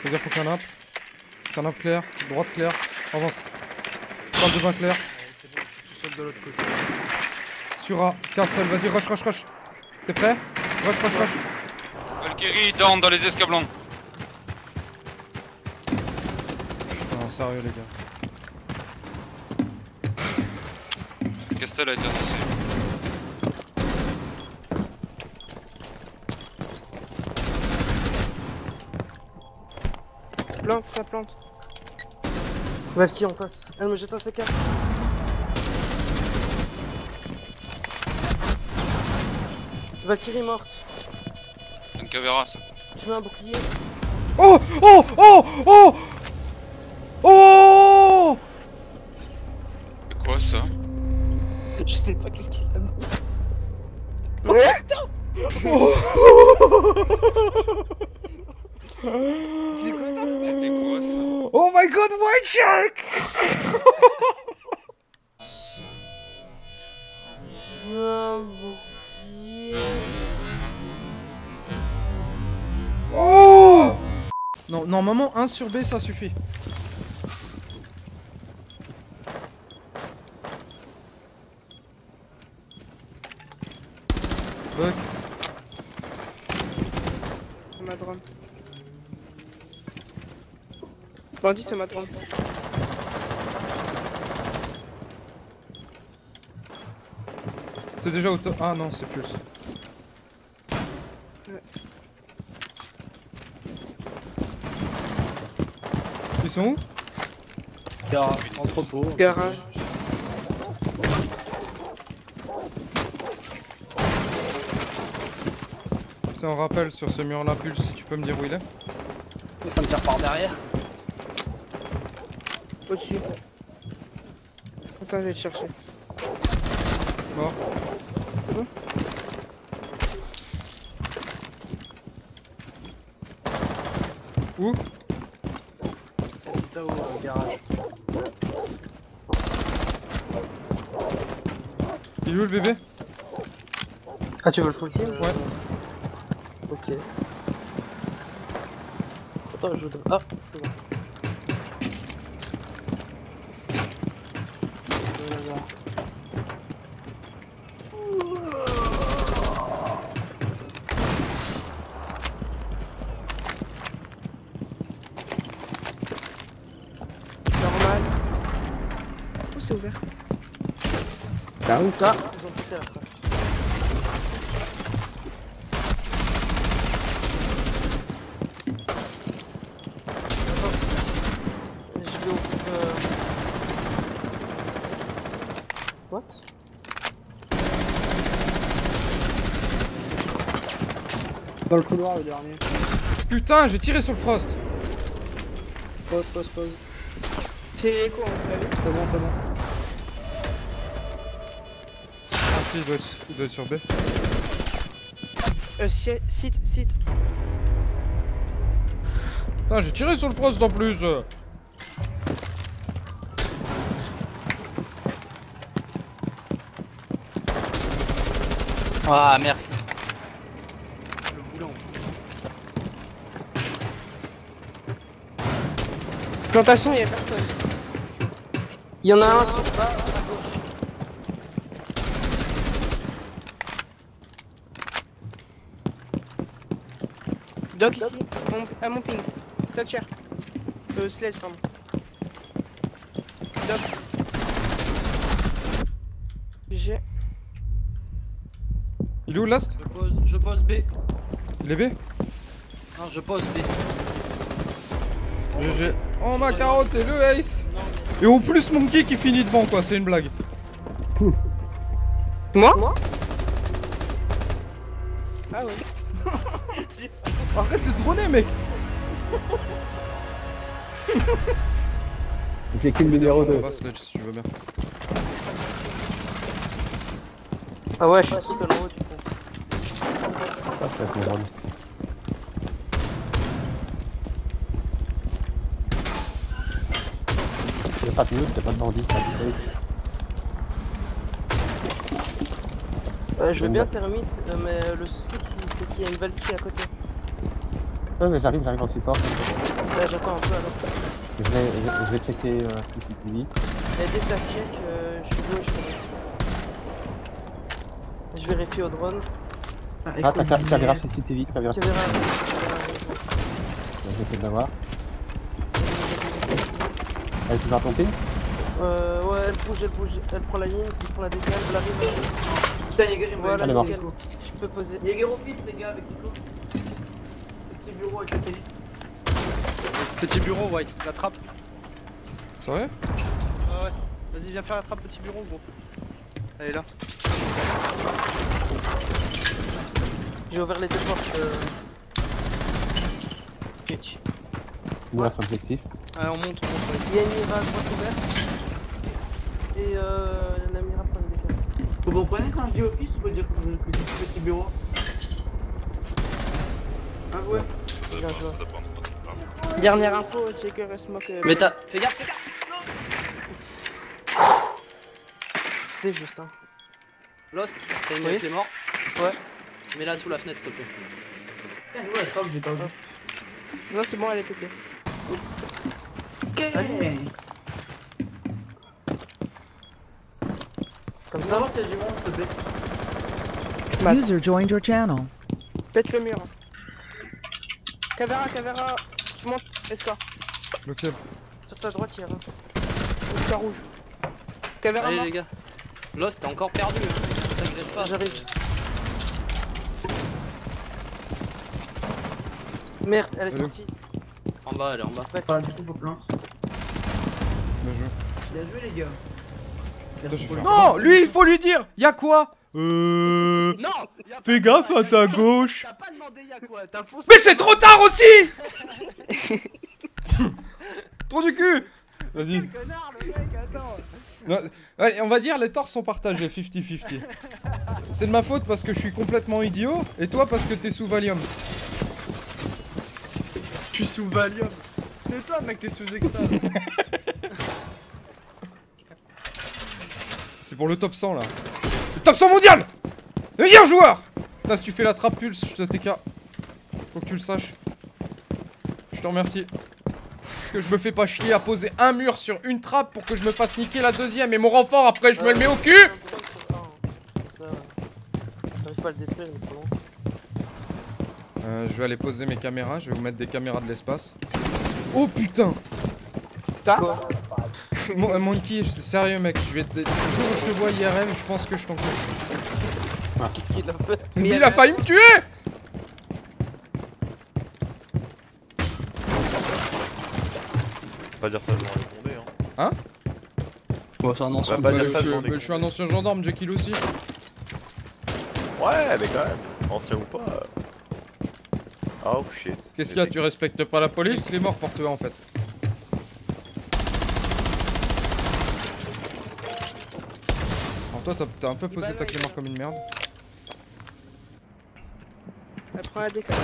Fais gaffe au canap. Canap clair, droite clair, avance. Salle de bain clair. C'est bon, je suis tout seul de l'autre côté. Sur A, Castle, vas-y, rush. T'es prêt? Rush. Valkyrie, down dans les escablons. Non, sérieux, les gars. Castel a été annoncé. Plante, ça plante. Valky en face. Elle me jette un C4. Valkyrie morte. C'est une cavéra ça. Je mets un bouclier. Oh! C'est quoi ça? Je sais pas qu'est-ce qu'il a mis. C'est quoi ça? C'était quoi ça? Oh my god, white shark! Un bouclier. Oh! Non, normalement 1 sur B ça suffit. Bug. C'est ma drone. Bandit, c'est ma drone. C'est déjà au top. Ah non, c'est plus. Ouais. Ils sont où? Garage, entrepôt. Garage. C'est un rappel sur ce mur là, Pulse, si tu peux me dire où il est. Ça me tire par derrière. Au-dessus. Attends, je vais te chercher. Mort. Bon. Où? Là-haut, au garage. Il est où le bébé? Ah, tu veux le full team? Ouais. Ok. Attends, je dois. Ah, c'est bon. Normal. Oh, c'est ouvert. Ah, ils ont pété la frappe. Je vais ouvrir. What? Dans le couloir, le dernier. Putain, j'ai tiré sur le Frost. Pause. C'est quoi, on l'a vu? C'est bon. Ah si, il doit être sur B. Site. Putain, j'ai tiré sur le Frost en plus. Ah, merci. Le boulon. Plantation, y'a personne. Il y en a un sur bas à gauche. Doc ici, à mon ping. Thatcher. Sledge, pardon. Doc. GG. Il est où last? Je pose B. Il est B? Non, je pose B. GG. Oh ma carotte et le ace. Et en plus Monkey qui finit devant quoi, c'est une blague. Moi? Ah ouais. Arrête de droner mec. J'ai kill numéro 2. On va Sledge si tu veux bien. Ah ouais, je suis tout seul en haut du coup. Ah, ça va être mon drone. Y'a pas de mute, y'a pas de bandit, ça dit. Je veux bien termite, mais le souci c'est qu'il y a une Valkyrie à côté. Ouais, mais j'arrive en support. Là, j'attends un peu alors. Je vais checker CCTV. Il y a des tag check, je suis gauche. Je vérifie au drone. Ah, t'as caméra CCTV, caméra. Tu verras. J'essaie de l'avoir. Elle est toujours à ton ping? Ouais, elle bouge, elle prend la ligne, il prend la décale, elle arrive. Putain, Jäger, Voilà, Elle est morte. nickel. Je peux poser. Jäger au fils, les gars, avec Nico. Petit bureau avec la télé. Petit bureau, White, la trappe. C'est vrai? Ouais, ouais. Vas-y, viens faire la trappe, petit bureau, gros. Elle est là. J'ai ouvert les deux portes. Pitch. Nous, là, sur l'objectif. Allez, on monte, ouais. Il y a une mira à droite ouverte. Et la mira prend une décale. Vous comprenez quand je dis office, ou peut dire que c'est petit bureau? Ah ouais. Bien joué. Dernière info, checker smoke. Mais t'as. Fais gaffe, fais gaffe! C'était juste, hein. Lost, t'as une Oui. clé mort? Ouais. Mets-la sous la fenêtre, s'il te plaît. Ouais, la trappe, j'ai pas vu. Non, c'est bon, elle est pétée. Ok! Comme Faut ça, savoir s'il y a du monde, s'il te plaît. User joined your channel. pète le mur. Cavéra, tu montes, escort. Lequel? Sur ta droite, il y a un. Escort rouge. Cavéra Allez, mort. les gars. Lost, t'es encore perdu. T'agresse pas. J'arrive. Merde, elle est Allô. sortie. En bas, elle est en bas. Ouais. Ah, du coup, faut plein. Bien joué. Bien joué, les gars. Putain, j'ai fait- Non, lui, il faut lui dire. Y'a quoi? Non! Y a Fais pas- gaffe à ta gauche. T'as pas demandé y'a quoi? T'as foncé. Mais c'est trop tard aussi. Trop du cul. Vas-y. Connard, le mec, attends. Non, allez, on va dire les torts sont partagés 50-50. C'est de ma faute parce que je suis complètement idiot et toi parce que t'es sous Valium. Je suis sous Valium. C'est toi, mec, t'es sous extase. C'est pour le top 100 là. Le top 100 mondial. Le meilleur joueur. Putain, si tu fais la trappe pulse, je te TK. Faut que tu le saches. Je te remercie. Parce que je me fais pas chier à poser un mur sur une trappe pour que je me fasse niquer la deuxième et mon renfort après je me le mets au cul. Ça, j'arrive pas à le détruire, il est trop long. Je vais aller poser mes caméras, je vais vous mettre des caméras de l'espace. Oh putain. Quoi? Monkey, c'est sérieux mec, je vais te... le jour où je te vois IRL, je pense que je t'en Qu'est-ce qu'il a fait? Mais il a failli me tuer. Pas dire ça devant les condés, hein. Bon, c'est un ancien. On va pas Bah, dire ça devant les je suis un ancien gendarme, Jekyll aussi. Ouais, mais quand même, ancien ou pas. Oh shit. Qu'est-ce qu'il y a, tu respectes pas la police? Il est mort pour toi en fait. Alors toi t'as un peu posé ta clé mort comme une merde. Elle prend la décale.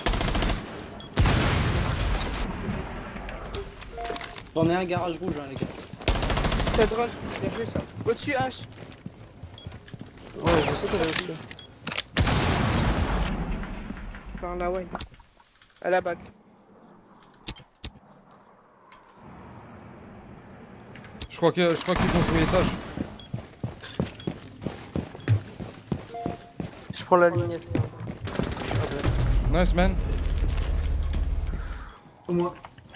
J'en ai un garage rouge, hein, les gars. C'est drone, bien joué ça. Au-dessus, H. Ouais, je sais qu'elle est au-dessus. Par là, ouais. À la bague. Je crois qu'ils vont jouer étage. Je prends la ligne S. Nice man. Pour moi.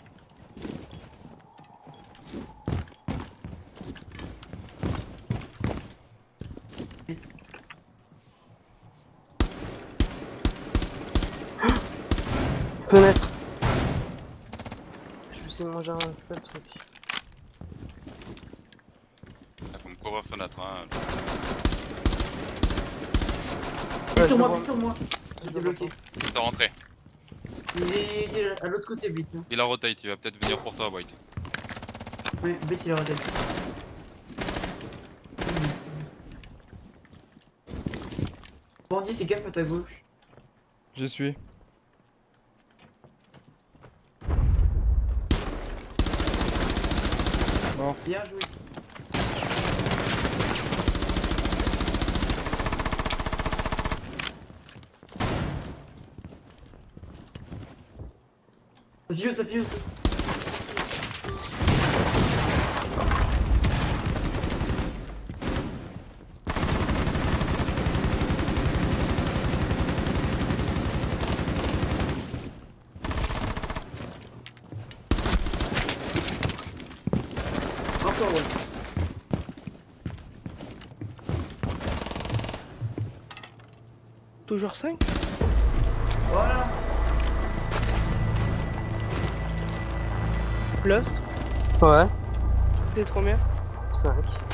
Fenêtre. Je me suis mangé un sale truc. Faut me couvrir fenêtre, hein. Ouais, Sur je moi, le pile sur moi. Je J'étais le bloqué. T'es rentré. Il est à l'autre côté, Blitz. Hein. Il a rotate, il va peut-être venir pour toi, White. Oui, Blitz, il est raté. Bandit, fais gaffe à ta gauche. J'y suis. Mort. Bien joué. Ça fuse. Encore, ouais. Toujours 5. Voilà. Lost. Ouais, T'es combien? 5.